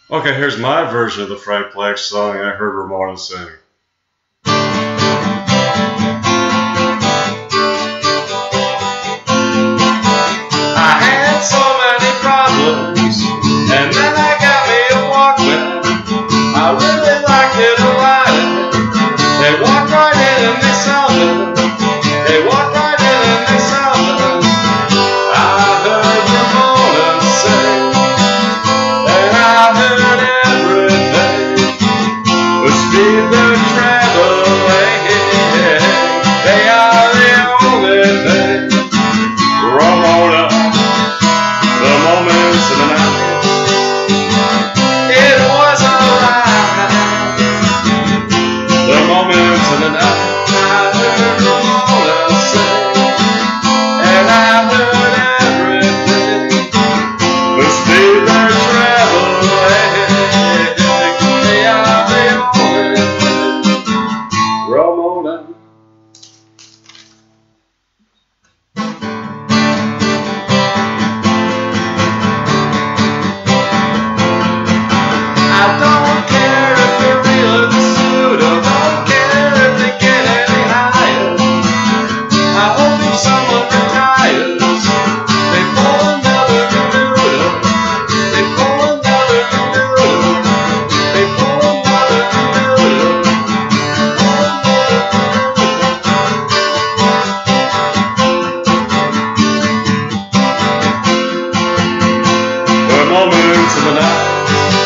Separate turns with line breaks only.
Okay, here's my version of the Frank Black song I heard Ramona sing. I had so many problems, and then I got me a Walkman. I really liked it a lot. They walked right in and they sold it. They walked right in and they sold it. I heard Ramona sing, and I heard everything. The speed they're traveling, they are the only thing. Ramona, the moments of the night, it was alright. The moments of the night, I heard Ramona sing, and I heard everything. The speed they're traveling, they are the only thing. Ramona. I don't care if they're real or the suit, or don't care if they get any higher. I hope if someone retires, they pull another Bermuda. They pull another Bermuda. They pull another Bermuda. The moments of the night,